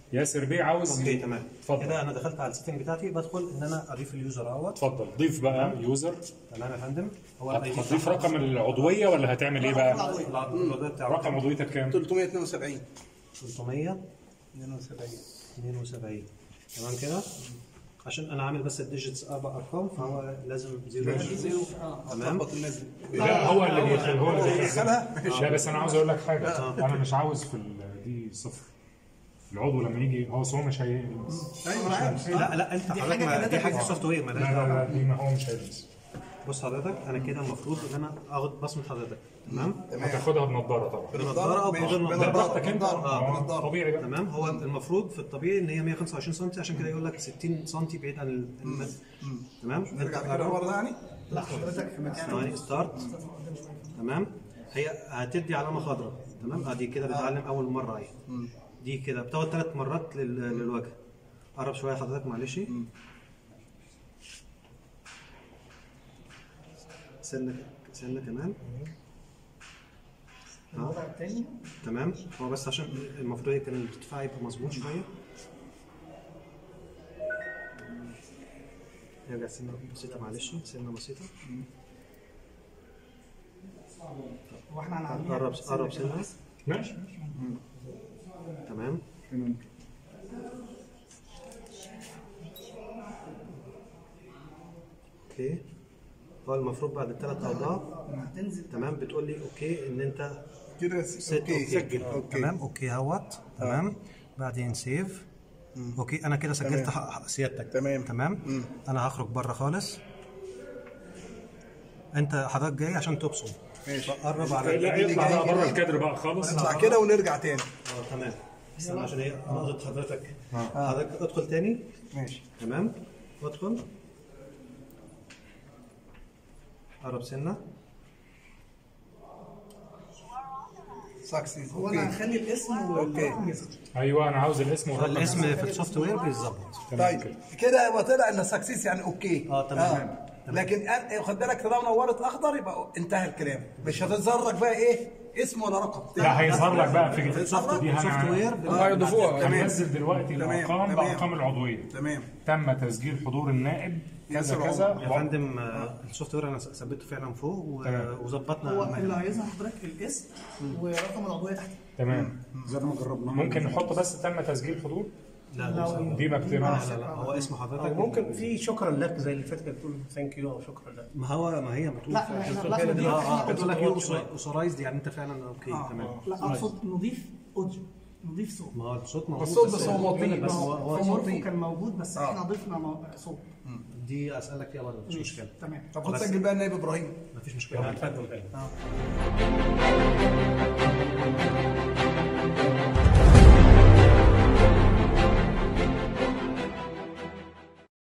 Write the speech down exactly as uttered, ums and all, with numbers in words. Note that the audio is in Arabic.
ياسر بيه عاوز. اوكي تمام. اتفضل. كده انا دخلت على السيتنج بتاعتي، بدخل ان انا اضيف اليوزر اهوت. اتفضل ضيف بقى يوزر. تمام يا فندم. هو هتضيف رقم العضوية ولا هتعمل ايه بقى؟ العضويه بتاعه رقم عضويتك كام؟ ثلاثمية واثنين وسبعين. ثلاثمية واثنين وسبعين. تمام كده. عشان انا عامل بس الديجيتس اربع ارقام فهو لازم زيرو زيرو. تمام. لا هو اللي بيدخل هو اللي بيدخلها. لا بس انا عاوز اقول لك حاجه، انا مش عاوز في دي صفر. العضو لما يجي هو هو مش هي. لا لا انت حضرتك دي حاجه سوفت وير مالهاش دعوه. لا لا دي ما هو مش هيلبس. بص حضرتك انا كده المفروض ان انا اخد بصمه حضرتك. تمام. هتاخدها بنضاره طبعا. بنضاره او بغير نضاره براحتك انت. اه طبيعي بقى. تمام. هو المفروض في الطبيعي ان هي مية وخمسة وعشرين سم، عشان كده يقول لك ستين سم بعيد عن المد. تمام. نرجع كده ورا يعني؟ لا حضرتك في مكان ثواني ستارت. تمام. هي هتدي علامه خضراء. تمام. ادي كده بتعلم اول مره اهي. دي كده بتاخد ثلاث مرات للوجه. قرب شويه حضرتك معلش. سنه سنه كمان. الوضع الثاني. تمام. هو بس عشان المفروض كان الارتفاع يبقى مظبوط شويه. يرجع سنه بسيطه معلش، سنه بسيطه. هو احنا هنعملها قرب قرب سنه. ماشي. تمام. اوكي. هو المفروض بعد الثلاث اوضاع تمام بتقول لي اوكي ان انت كده اوكي سجل. تمام. اوكي اهوت. تمام. بعدين سيف. اوكي انا كده سجلت سيادتك. تمام. تمام. مم. انا هخرج بره خالص. انت حضرتك جاي عشان تبصم. ماشي. قرب على لا يطلع بقى بره الكادر بقى خالص. نطلع كده ونرجع تاني. اه تمام. استنى عشان هي نقطة حضرتك. حضرتك ادخل تاني. ماشي. تمام. ادخل. قرب سنة. ساكسيس. هو انا هخلي الاسم والرقم يظهر. ايوه انا عاوز الاسم والرقم. الاسم في السوفت وير بيتظبط. طيب كده يبقى طلع ان ساكسيس يعني اوكي. اه تمام. لكن خد بالك طالما نورت اخضر يبقى انتهى الكلام، مش هتظهر لك بقى ايه اسم ولا رقم. لا هيظهر لك بقى في السوفت دي سوفت وير هيضيفوها. هننزل دلوقتي الارقام بارقام العضويه. تمام. تم تسجيل حضور النائب كذا كذا. يا فندم السوفت وير انا ثبته فعلا فوق وظبطنا. هو اللي هيظهر حضرتك الاسم ورقم العضويه تحت. تمام. زي ما جربنا. ممكن نحط بس تم تسجيل حضور. لا دي ما بتبقاش. لا لا هو اسم حضرتك. ممكن في شكرا لك زي اللي فاتت بتقول ثانك يو او شكرا لك. ما هو ما هي بتقول لا احنا لازم نضيف. اه بتقول لك يو اوثرايزد يعني انت فعلا اوكي. تمام. لا اقصد نضيف اوديو، نضيف صوت. ما هو الصوت موجود. الصوت بس هو مطيب. بس هو مورفو كان موجود بس احنا ضفنا صوت. دي اسالك فيها برضه مفيش مشكله. تمام. طب هتسجل بقى النائب ابراهيم. مفيش مشكله. اتفضل.